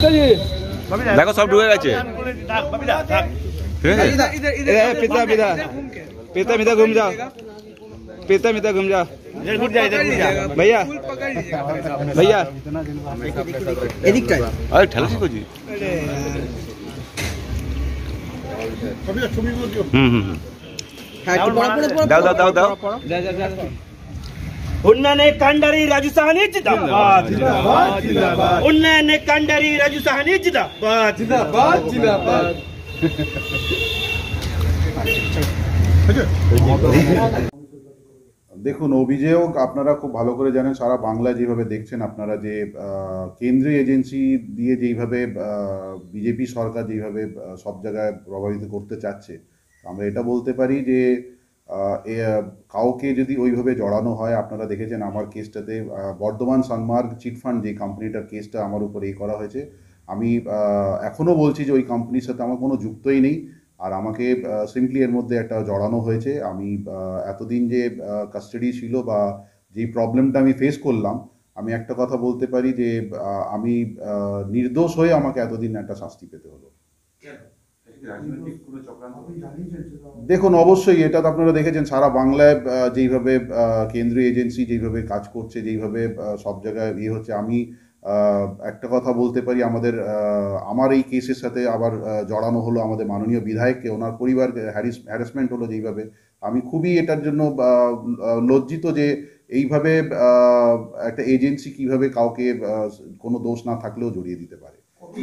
দেখো সব ঢুকে গেছে। पिता पिता पिता पिता घूम जा, पिता पिता घूम जा, भैया भैया अरे ठेला सी कुछ दाओ दाओ दाओ दाओ उन्नयन कंडरी राजू साहनी जिंदाबाद जिंदाबाद जिंदाबाद उन्नयन कंडरी राजू साहनी जिंदाबाद जिंदाबाद जिंदाबाद। দেখুন, অভিযোগ আপনারা খুব ভালো করে জানেন, সারা বাংলায় যেভাবে দেখছেন আপনারা যে কেন্দ্রীয় এজেন্সি দিয়ে যেইভাবে বিজেপি সরকার যেইভাবে সব জায়গায় প্রভাবিত করতে চাচ্ছে, আমরা এটা বলতে পারি যে কাউকে যদি ওইভাবে জড়ানো হয়, আপনারা দেখেছেন আমার কেসটাতে বর্ধমান সানমার্গ চিটফান্ড যে কোম্পানিটার কেসটা আমার উপর এই করা হয়েছে, আমি এখনও বলছি যে ওই কোম্পানির সাথে আমার কোনো যুক্তই নেই, আর আমাকে সিম্পলি এর মধ্যে একটা জড়ানো হয়েছে। আমি এতদিন যে কাস্টাডি ছিল বা যেই প্রবলেমটা আমি ফেস করলাম, আমি একটা কথা বলতে পারি যে আমি নির্দোষ হয়ে আমাকে এতদিন একটা শাস্তি পেতে হলো। দেখুন, অবশ্যই এটা তো আপনারা দেখেছেন সারা বাংলায় যেইভাবে কেন্দ্রীয় এজেন্সি যেইভাবে কাজ করছে, যেইভাবে সব জায়গায় ইয়ে হচ্ছে, আমি একটা কথা বলতে পারি, আমার এই কেসের সাথে আবার জড়ানো হলো আমাদের মাননীয় বিধায়ককে, ওনার পরিবার হ্যারাসমেন্ট হলো যেইভাবে, আমি খুবই এটার জন্য লজ্জিত যে এইভাবে একটা এজেন্সি কিভাবে কাউকে কোনো দোষ না থাকলেও জড়িয়ে দিতে পারে।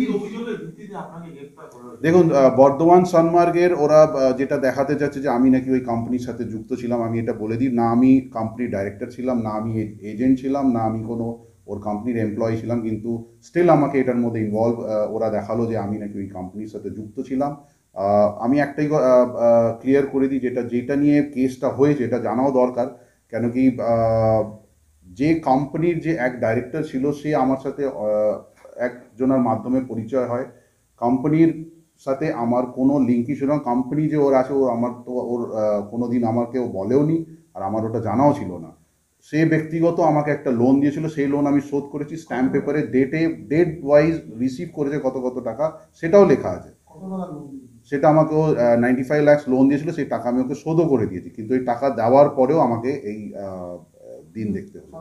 দেখুন, বর্ধমান সানমার্গের ওরা যেটা দেখাতে চাচ্ছে যে আমি নাকি ওই কোম্পানির সাথে যুক্ত ছিলাম, আমি এটা বলে দিই, না আমি কোম্পানির ডাইরেক্টর ছিলাম, না আমি এজেন্ট ছিলাম, না আমি কোনো ওর কোম্পানির এমপ্লয়ি ছিলাম, কিন্তু স্টিল আমাকে এটার মধ্যে ইনভলভ ওরা দেখালো যে আমি নাকি ওই কোম্পানির সাথে যুক্ত ছিলাম। আমি একটাই ক্লিয়ার করে দিই, যেটা নিয়ে কেসটা হয়েছে এটা জানাও দরকার, কেন কি যে কোম্পানির যে এক ডাইরেক্টর ছিল সে আমার সাথে একজনের মাধ্যমে পরিচয় হয়, কোম্পানির সাথে আমার কোনো লিঙ্কই ছিল না, কোম্পানি যে ওর আছে ওর কোনো দিন আমাকে বলেও নি, আর আমার ওটা জানাও ছিল না। সে ব্যক্তিগত আমাকে একটা লোন দিয়েছিল, সেই লোন আমি শোধ করেছি, স্ট্যাম্প পেপারে ডেট ওয়াইজ রিসিভ করেছে কত টাকা সেটাও লেখা আছে। সেটা আমাকে 95 লাখ লোন দিয়েছিল, সেই টাকা আমি ওকে শোধও করে দিয়েছি, কিন্তু এই টাকা দেওয়ার পরেও আমাকে এই দিন দেখতে হবে।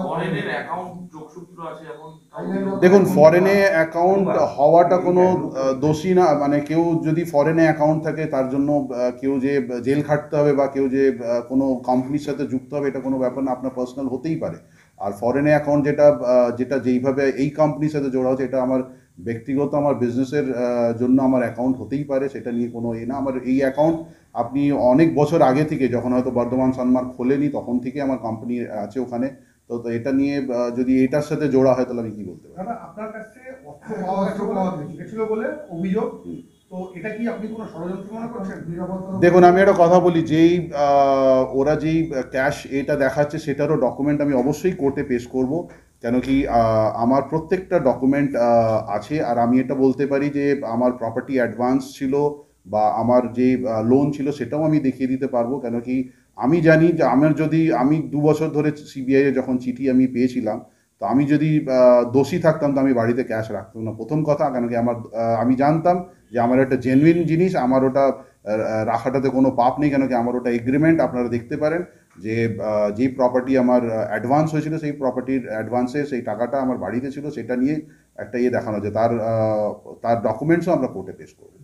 দেখুন, ফরেনে অ্যাকাউন্ট হওয়াটা কোনো দোষী না, মানে কেউ যদি ফরেনে অ্যাকাউন্ট থাকে তার জন্য কেউ যে জেল খাটতে হবে বা কেউ যে কোনো কোম্পানির সাথে যুক্ত হবে এটা কোনো ব্যাপার না, আপনার পার্সোনাল হতেই পারে। আর ফরেনে অ্যাকাউন্ট যেটা যেইভাবে এই কোম্পানির সাথে জোড়া হচ্ছে, এটা আমার ব্যক্তিগত আমার বিজনেসের জন্য আমার অ্যাকাউন্ট হতেই পারে, সেটা নিয়ে কোনো না। আমার এই অ্যাকাউন্ট আপনি অনেক বছর আগে থেকে, যখন হয়তো বর্ধমান সানমার্গ খোলেনি তখন থেকে আমার কোম্পানি আছে ওখানে, তো এটা নিয়ে যদি এটার সাথে জোড়া হয় তাহলে আমি কি বলতে পারি। আপনার কাছে অর্থ পাওয়া গেছিল বলে অভিযোগ, তো এটা কি আপনি কোনো ষড়যন্ত্র মনে করছেন? দেখুন, আমি একটা কথা বলি, যেই ওরা যেই ক্যাশ এটা দেখাচ্ছে সেটারও ডকুমেন্ট আমি অবশ্যই কোর্টে পেশ করব, কেন কি আমার প্রত্যেকটা ডকুমেন্ট আছে, আর আমি এটা বলতে পারি যে আমার প্রপার্টি অ্যাডভান্স ছিল বা আমার যে লোন ছিল সেটাও আমি দেখিয়ে দিতে পারবো, কেন কি আমি জানি যে আমি 2 বছর ধরে সিবিআই এ যখন চিঠি আমি পেয়েছিলাম, তো আমি যদি দোষী থাকতাম তো আমি বাড়িতে ক্যাশ রাখতাম না, প্রথম কথা, কেন কি আমি জানতাম যে আমার একটা জেনুইন জিনিস, আমার ওটা রাখাটাতে কোনো পাপ নেই, কেন কি আমার ওটা এগ্রিমেন্ট, আপনারা দেখতে পারেন যে যেই প্রপার্টি আমার অ্যাডভান্স হয়েছিল সেই প্রপার্টির অ্যাডভান্সে সেই টাকাটা আমার বাড়িতে ছিল, সেটা নিয়ে একটা দেখানো যে তার ডকুমেন্টসও আমরা কোর্টে পেশ করব।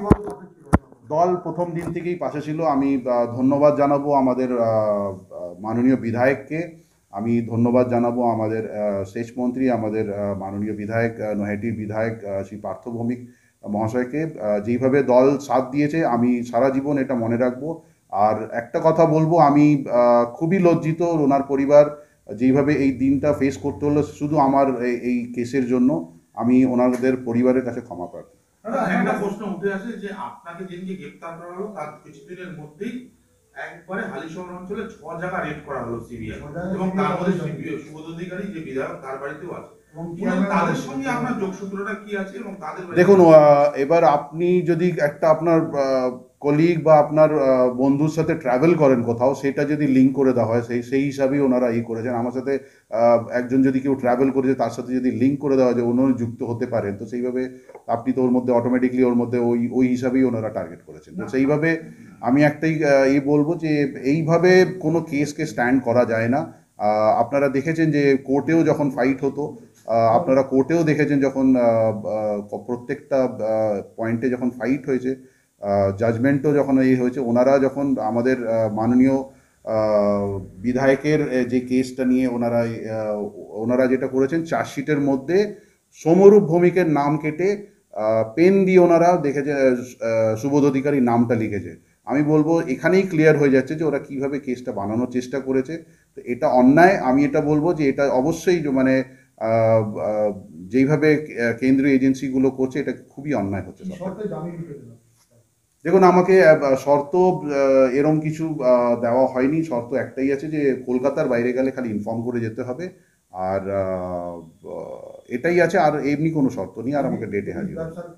দল প্রথম দিন থেকেই পাশে ছিল। আমি ধন্যবাদ জানাবো আমাদের মাননীয় বিধায়ককে, আমি ধন্যবাদ জানাবো আমাদের সেচ মন্ত্রী, আমাদের মাননীয় বিধায়ক নৈহাটির বিধায়ক শ্রী পার্থ ভৌমিক মহাশয়কে, যেইভাবে দল সাথ দিয়েছে আমি সারা জীবন এটা মনে রাখবো। আর একটা কথা বলবো, আমি খুবই লজ্জিত ওনার পরিবার যেইভাবে এই দিনটা ফেস করতে হলো শুধু আমার এই কেসের জন্য, আমি ওনাদের পরিবারের কাছে ক্ষমা প্রার্থী। একটা প্রশ্ন উঠে আসে যে আপনাকে যেদিনকে গ্রেপ্তার করা হলো তার কিছুদিনের মধ্যেই একবারে হালিশহর অঞ্চলে 6 জায়গা রেড করা হলো সিবিআই, এবং তার মধ্যে সুবোধ অধিকারী যে বিধায়ক তার বাড়িতেও আছে। এবং তাদের সঙ্গে আপনার যোগসূত্রটা কি আছে এবং তাদের দেখুন এবার আপনি যদি একটা আপনার কলিগ বা আপনার বন্ধুর সাথে ট্রাভেল করেন কোথাও, সেটা যদি লিঙ্ক করে দেওয়া হয় সেই হিসাবেই ওনারা করেছেন। আমার সাথে একজন যদি কেউ ট্রাভেল করেছে তার সাথে যদি লিঙ্ক করে দেওয়া যায় ওনারা যুক্ত হতে পারেন, তো সেইভাবে আপনি তো ওর মধ্যে অটোমেটিকলি ওর মধ্যে ওই হিসাবেই ওনারা টার্গেট করেছেন। তো সেইভাবে আমি একটাই বলবো যে এইভাবে কোনো কেসকে স্ট্যান্ড করা যায় না। আপনারা দেখেছেন যে কোর্টেও যখন ফাইট হতো, আপনারা কোর্টেও দেখেছেন যখন প্রত্যেকটা পয়েন্টে যখন ফাইট হয়েছে, জাজমেন্টও যখন হয়েছে, ওনারা যখন আমাদের মাননীয় বিধায়কের যে কেসটা নিয়ে ওনারা যেটা করেছেন, চার্জশিটের মধ্যে সমরূপ ভৌমিকের নাম কেটে পেন দিয়ে ওনারা দেখেছে সুবোধ অধিকারীর নামটা লিখেছে। আমি বলবো এখানেই ক্লিয়ার হয়ে যাচ্ছে যে ওরা কিভাবে কেসটা বানানোর চেষ্টা করেছে। তো এটা অন্যায়। আমি এটা বলবো যে এটা অবশ্যই মানে যেইভাবে কেন্দ্রীয় এজেন্সিগুলো করছে এটা খুবই অন্যায় হচ্ছে। দেখুন, আমাকে শর্ত এরম কিছু দেওয়া হয়নি। শর্ত একটাই আছে যে কলকাতার বাইরে গেলে খালি ইনফর্ম করে যেতে হবে, আর এটাই আছে, আর এমনি কোনো শর্ত নেই। আর আমাকে ডেটে হাজির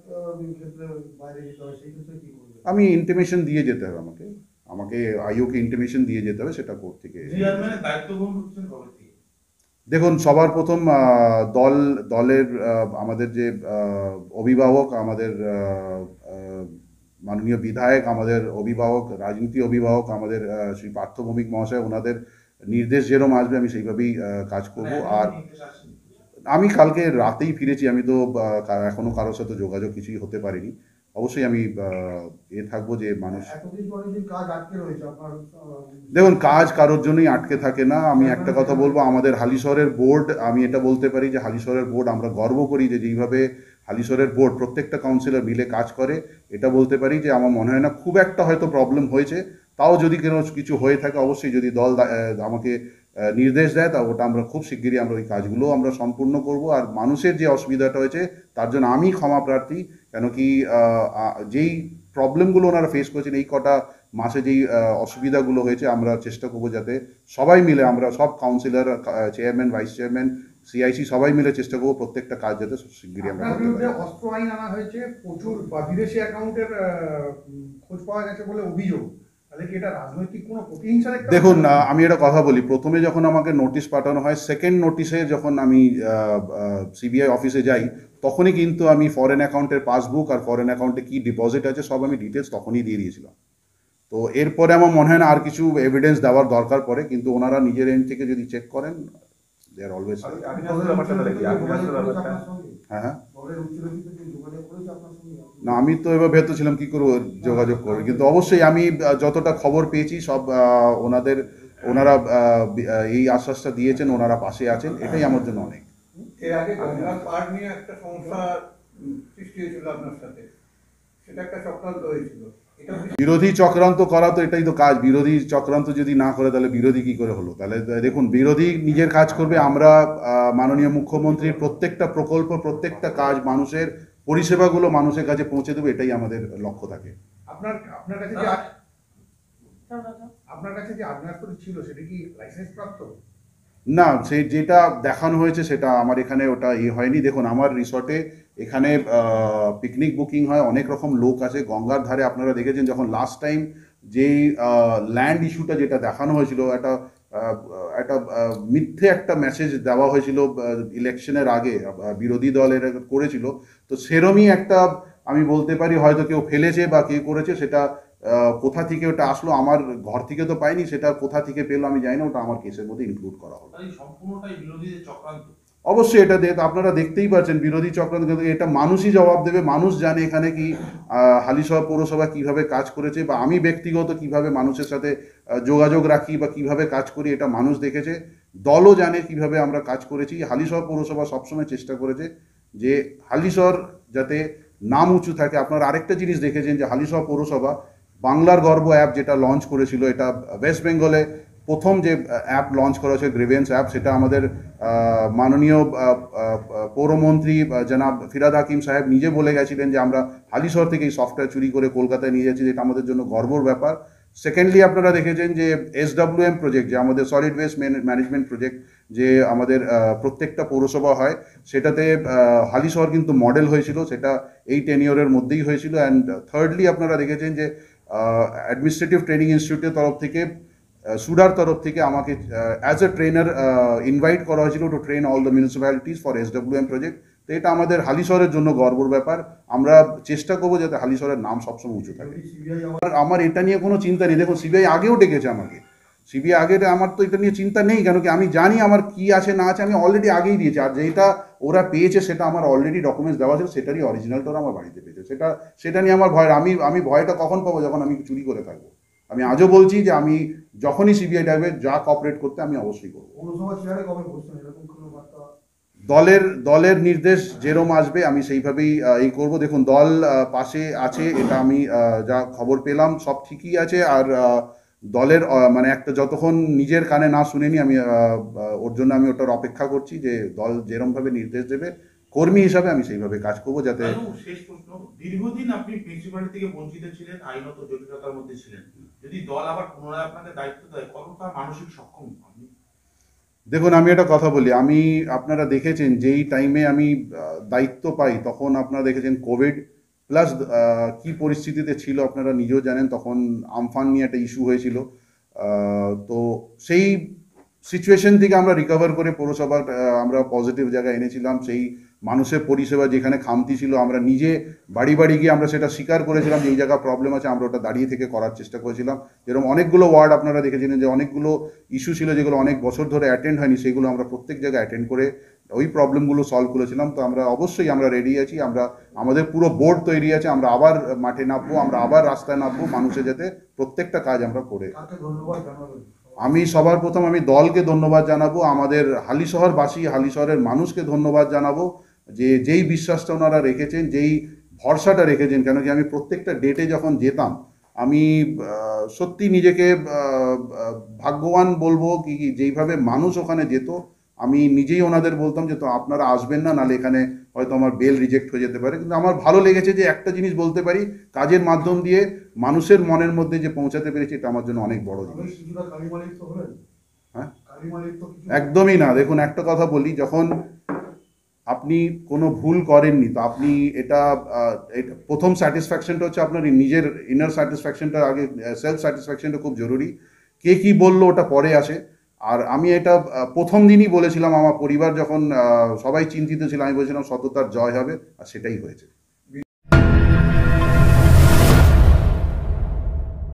আমি ইন্টিমেশন দিয়ে যেতে হবে, আমাকে আইওকে ইন্টিমেশন দিয়ে যেতে হবে, সেটা কোর্ট থেকে। দেখুন, সবার প্রথম দলের আমাদের যে অভিভাবক, আমাদের মাননীয় বিধায়ক, আমাদের অভিভাবক, রাজনীতি অভিভাবক, আমাদের শ্রী পার্থ ভৌমিক মহাশয়, ওনাদের নির্দেশ যেরকম আসবে আমি সেইভাবেই কাজ করব। আর আমি কালকে রাতেই ফিরেছি, আমি তো এখনো কারোর সাথে যোগাযোগ কিছুই হতে পারিনি। অবশ্যই আমি থাকবো যে মানুষ, দেখুন কাজ কারোর জন্যই আটকে থাকে না। আমি একটা কথা বলবো, আমাদের হালিশহরের বোর্ড, আমি এটা বলতে পারি যে হালিশহরের বোর্ড আমরা গর্ব করি যে যেইভাবে হালিশহরের বোর্ড প্রত্যেকটা কাউন্সিলর মিলে কাজ করে। এটা বলতে পারি যে আমার মনে হয় না খুব একটা হয়তো প্রবলেম হয়েছে, তাও যদি কোনো কিছু হয়ে থাকে অবশ্যই যদি দল আমাকে নির্দেশ দেয় তা ওটা আমরা খুব শিগগিরই আমরা ওই কাজগুলো আমরা সম্পূর্ণ করব। আর মানুষের যে অসুবিধাটা হয়েছে তার জন্য আমি ক্ষমা প্রার্থী, কেন কি যেই প্রবলেমগুলো ওনারা ফেস করেছেন এই কটা মাসে, যেই অসুবিধাগুলো হয়েছে, আমরা চেষ্টা করবো যাতে সবাই মিলে, আমরা সব councillor, chairman, vice chairman, CIC সবাই মিলে চেষ্টা করবো প্রত্যেকটা কাজ যাতে শিগগিরই আমরা করতে পারি। অস্ত্র আইন আনা হয়েছে, প্রচুর বিদেশি অ্যাকাউন্টের খোঁজ পাওয়া গেছে বলে অভিযোগ। দেখুন, আমি একটা কথা বলি, প্রথমে যখন আমাকে নোটিশ পাঠানো হয়, সেকেন্ড নোটিশে যখন আমি সিবিআই অফিসে যাই, তখনই কিন্তু আমি ফরেন অ্যাকাউন্টের পাসবুক আর ফরেন অ্যাকাউন্টে কি ডিপোজিট আছে সব আমি ডিটেলস তখনই দিয়ে দিয়েছিলাম। তো এরপরে আমার মনে হয় না আর কিছু এভিডেন্স দেওয়ার দরকার পড়ে, কিন্তু ওনারা নিজের এন্ড থেকে যদি চেক করেন, দে আর অলওয়েজ। হ্যাঁ, না আমি তো এবার ভেবেছিলাম কি করে যোগাযোগ করবে, কিন্তু অবশ্যই আমি যতটা খবর পেয়েছি সব ওনারা এই আশ্বাসটা দিয়েছেন, ওনারা পাশে আছেন, এটাই আমার জন্য অনেক। এর আগে গঙ্গার পাড় নিয়ে একটা সমস্যা সৃষ্টি হয়েছিল আপনার সাথে, সেটা একটা চক্রান্ত হয়েছিল। বিরোধী চক্রান্ত করা তো এটাই তো কাজ। বিরোধী চক্রান্ত যদি না করে তাহলে বিরোধী কি করে হলো? তাহলে দেখুন, বিরোধী নিজের কাজ করবে, আমরা মাননীয় মুখ্যমন্ত্রীর প্রত্যেকটা প্রকল্প, প্রত্যেকটা কাজ, মানুষের পরিষেবাগুলো মানুষের কাছে পৌঁছে দেবো, এটাই আমাদের লক্ষ্য থাকে। আপনার কাছে যে আগ্নেয়াস্ত্র ছিল সেটা কি লাইসেন্স প্রাপ্ত? না, সেই যেটা দেখানো হয়েছে সেটা আমার এখানে ওটা হয়নি। দেখুন, আমার রিসর্টে এখানে পিকনিক বুকিং হয়, অনেক রকম লোক আছে গঙ্গার ধারে। আপনারা দেখেছেন যখন লাস্ট টাইম যেই ল্যান্ড ইস্যুটা যেটা দেখানো হয়েছিল, একটা মিথ্যে একটা মেসেজ দেওয়া হয়েছিল ইলেকশনের আগে, বিরোধী দলের করেছিল। তো সেরমই একটা আমি বলতে পারি হয়তো কেউ ফেলেছে বা কে করেছে, সেটা কোথা থেকে ওটা আসলো, আমার ঘর থেকে তো পাইনি, সেটা কোথা থেকে পেলো আমি জানি না, ওটা আমার কেসের মধ্যে ইনক্লুড করা হলো। অবশ্যই এটা আপনারা দেখতেই পাচ্ছেন বিরোধী চক্রান্ত, কিন্তু এটা মানুষই জবাব দেবে। মানুষ জানে এখানে কি হালিশহর পৌরসভা কিভাবে কাজ করেছে, বা আমি ব্যক্তিগত কিভাবে মানুষের সাথে যোগাযোগ রাখি বা কিভাবে কাজ করি, এটা মানুষ দেখেছে। দলও জানে কিভাবে আমরা কাজ করেছি। হালিশহর পৌরসভা সবসময় চেষ্টা করেছে যে হালিশহর যাতে নাম উঁচু থাকে। আপনারা আরেকটা জিনিস দেখেছেন যে হালিশহর পৌরসভা বাংলার গর্ব অ্যাপ যেটা লঞ্চ করেছিল, এটা ওয়েস্ট বেঙ্গলে প্রথম যে অ্যাপ লঞ্চ করা হয়েছে, গ্রিভেন্স অ্যাপ, সেটা আমাদের মাননীয় পৌরমন্ত্রী জনাব ফিরাদ হাকিম সাহেব নিজে বলে গেছিলেন যে আমরা হালিশহর থেকে এই সফটওয়্যার চুরি করে কলকাতায় নিয়ে যাচ্ছি, এটা আমাদের জন্য গর্বর ব্যাপার। সেকেন্ডলি আপনারা দেখেছেন যে SWM প্রজেক্ট, যে আমাদের সলিড ওয়েস্ট ম্যানেজমেন্ট প্রজেক্ট, যে আমাদের প্রত্যেকটা পৌরসভা হয়, সেটাতে হালিশহর কিন্তু মডেল হয়েছিল, সেটা এই টেনিওরের মধ্যেই হয়েছিল। অ্যান্ড থার্ডলি আপনারা দেখেছেন যে অ্যাডমিনিস্ট্রেটিভ ট্রেনিং ইনস্টিটিউটের তরফ থেকে, সুডার তরফ থেকে আমাকে অ্যাজ এ ট্রেনার ইনভাইট করা হয়েছিল to train all the municipalities for SWM project. তো এটা আমাদের হালিশহরের জন্য গর্বর ব্যাপার। আমরা চেষ্টা করবো যাতে হালিশহরের নাম সবসময় উঁচু থাকে। আমার এটা নিয়ে কোনো চিন্তা নেই। দেখুন, সিবিআই আগেও ডেকেছে আমাকে, সিবিআই আগে, আমার তো এটা নিয়ে চিন্তা নেই, কেন কি আমি জানি আমার কি আছে না আছে, আমি অলরেডি আগেই দিয়েছি। আর যেটা ওরা পেয়েছে সেটা আমার অলরেডি ডকুমেন্টস দেওয়া ছিল, সেটারই অরিজিনালটা ওরা আমার বাড়িতে পেয়েছে। সেটা নিয়ে আমার ভয়, আমি ভয়টা কখন পাবো, যখন আমি চুরি করে থাকবো। আমি আজও বলছি যে আমি যখনই সিবিআই ডাকবে, যা কপারেট করতে আমি অবশ্যই করবো। দলের নির্দেশ যেরম আসবে আমি সেইভাবেই এই করব। দেখুন, দল পাশে আছে, এটা আমি যা খবর পেলাম সব ঠিকই আছে। আর দলের মানে একটা, যতক্ষণ নিজের কানে না শুনেনি আমি ওর জন্য আমি ওটার অপেক্ষা করছি, যে দল যেরমভাবে নির্দেশ দেবে কর্মী হিসাবে আমি সেইভাবে কাজ করবো। যাতে শেষ প্রশ্ন, দীর্ঘদিন আপনি মিউনিসিপ্যালিটি থেকে বঞ্চিত ছিলেন, আইনত জটিলতার মধ্যে ছিলেন, যদি দল আবার পুনরায় আপনাকে দায়িত্ব দেয়, কতটা মানসিক সক্ষম আপনি? দেখুন, আমি একটা কথা বলি, আপনারা দেখেছেন যেই টাইমে আমি দায়িত্ব পাই, তখন আপনারা দেখেছেন কোভিড প্লাস কি পরিস্থিতিতে ছিল আপনারা নিজেও জানেন। তখন আমফান নিয়ে একটা ইস্যু হয়েছিল। তো সেই সিচুয়েশন থেকে আমরা রিকভার করে পৌরসভার আমরা পজিটিভ জায়গায় এনেছিলাম। সেই মানুষের পরিষেবা যেখানে খামতি ছিল, আমরা নিজে বাড়ি বাড়ি গিয়ে আমরা সেটা স্বীকার করেছিলাম যে এই জায়গায় প্রবলেম আছে, আমরা ওটা দাঁড়িয়ে থেকে করার চেষ্টা করেছিলাম। যেরকম অনেকগুলো ওয়ার্ড আপনারা দেখেছিলেন যে অনেকগুলো ইস্যু ছিল যেগুলো অনেক বছর ধরে অ্যাটেন্ড হয়নি, সেগুলো আমরা প্রত্যেক জায়গায় অ্যাটেন্ড করে ওই প্রবলেমগুলো সলভ করেছিলাম। তো আমরা অবশ্যই আমরা রেডি আছি, আমাদের পুরো বোর্ড তৈরি আছে, আমরা আবার মাঠে নামবো, আমরা আবার রাস্তায় নামবো, মানুষের যাতে প্রত্যেকটা কাজ আমরা করে। আমি সবার প্রথম আমি দলকে ধন্যবাদ জানাবো, আমাদের হালিশহরবাসী, হালিশহরের মানুষকে ধন্যবাদ জানাবো, যে যেই বিশ্বাসটা ওনারা রেখেছেন, যেই ভরসাটা রেখেছেন। কেন কি আমি প্রত্যেকটা ডেটে যখন যেতাম, আমি সত্যি নিজেকে ভাগ্যবান বলবো, কি যেইভাবে মানুষ ওখানে যেত, আমি নিজেই ওনাদের বলতাম যে তো আপনারা আসবেন না, নাহলে এখানে হয়তো আমার বেল রিজেক্ট হয়ে যেতে পারে। কিন্তু আমার ভালো লেগেছে যে একটা জিনিস বলতে পারি, কাজের মাধ্যম দিয়ে মানুষের মনের মধ্যে যে পৌঁছাতে পেরেছি, এটা আমার জন্য অনেক বড় জিনিস। হ্যাঁ, একদমই না। দেখুন, একটা কথা বলি, যখন আপনি কোনো ভুল করেননি, তো আপনি এটা প্রথম স্যাটিসফ্যাকশনটা হচ্ছে আপনার নিজের ইনার স্যাটিসফ্যাকশনটা আগে, সেলফ স্যাটিসফ্যাকশনটা খুব জরুরি। কে কি বললো ওটা পরে আসে। আর আমি এটা প্রথম দিনই বলেছিলাম, আমার পরিবার যখন সবাই চিন্তিত ছিল, আমি বলেছিলাম সততার জয় হবে, আর সেটাই হয়েছে।